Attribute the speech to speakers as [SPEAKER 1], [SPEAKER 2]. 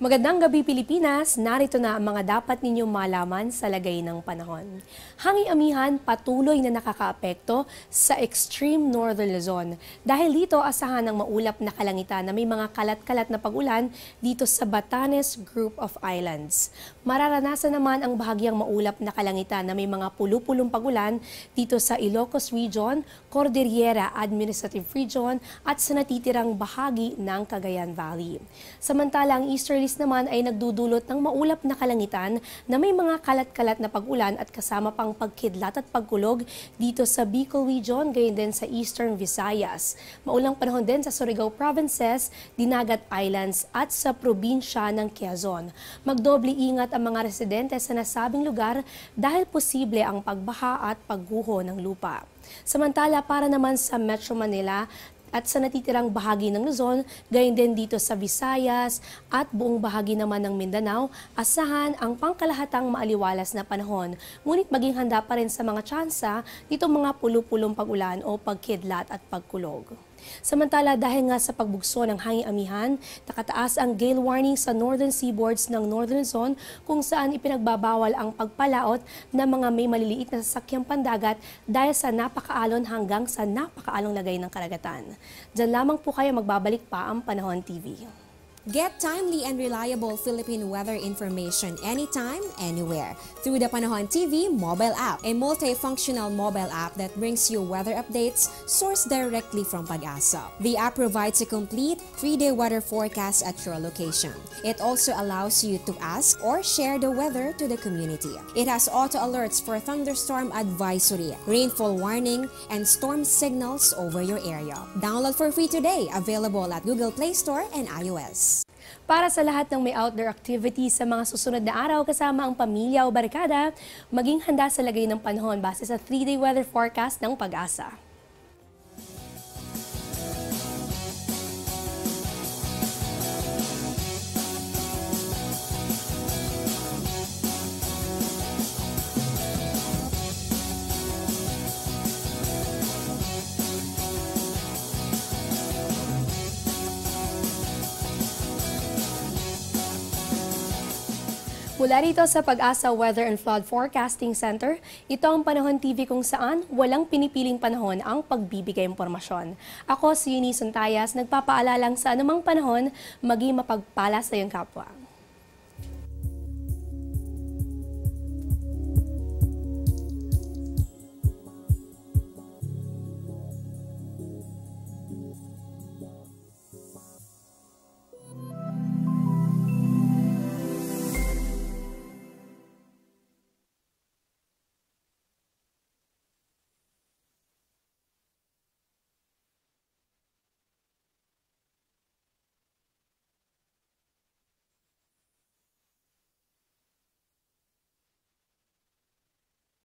[SPEAKER 1] Magandang gabi Pilipinas, narito na ang mga dapat ninyong malaman sa lagay ng panahon. Hangin-amihan patuloy na nakakaapekto sa extreme northern Luzon. Dahil dito asahan ng maulap na kalangitan na may mga kalat-kalat na pag-ulan dito sa Batanes Group of Islands. Mararanasan naman ang bahagyang maulap na kalangitan na may mga pulu-pulong pag-ulan dito sa Ilocos Region, Cordillera Administrative Region at sa natitirang bahagi ng Cagayan Valley. Samantala, ang easterly naman ay nagdudulot ng maulap na kalangitan na may mga kalat-kalat na pag-ulan at kasama pang pagkidlat at pagkulog dito sa Bicol Region, gayon din sa Eastern Visayas. Maulang panahon din sa Surigao Provinces, Dinagat Islands at sa probinsya ng Quezon. Magdoble ingat ang mga residente sa nasabing lugar dahil posible ang pagbaha at pagguho ng lupa. Samantala, para naman sa Metro Manila, at sa natitirang bahagi ng Luzon, gayon din dito sa Visayas at buong bahagi naman ng Mindanao, asahan ang pangkalahatang maaliwalas na panahon. Ngunit maging handa pa rin sa mga tsansa nitong mga pulu-pulong pag-ulan o pagkidlat at pagkulog. Samantala, dahil nga sa pagbugso ng hangin-amihan, nakataas ang gale warning sa northern seaboards ng Northern Luzon kung saan ipinagbabawal ang pagpalaot ng mga may maliliit na sasakyang pandagat dahil sa napakaalon hanggang sa napakaalong lagay ng karagatan. Diyan lamang po kayo, magbabalik pa ang Panahon TV.
[SPEAKER 2] Get timely and reliable Philippine weather information anytime, anywhere through the Panahon TV mobile app, a multifunctional mobile app that brings you weather updates sourced directly from Pag-asa. The app provides a complete 3-day weather forecast at your location. It also allows you to ask or share the weather to the community. It has auto alerts for thunderstorm advisory, rainfall warning, and storm signals over your area. Download for free today, available at Google Play Store and iOS.
[SPEAKER 1] Para sa lahat ng may outdoor activities sa mga susunod na araw kasama ang pamilya o barkada, maging handa sa lagay ng panahon base sa 3-day weather forecast ng Pag-asa. Mula rito sa Pag-asa Weather and Flood Forecasting Center, ito ang Panahon TV kung saan walang pinipiling panahon ang pagbibigay impormasyon. Ako si Eunice Suntayas, nagpapaalalang sa anumang panahon, maging mapagpala sa iyong kapwa.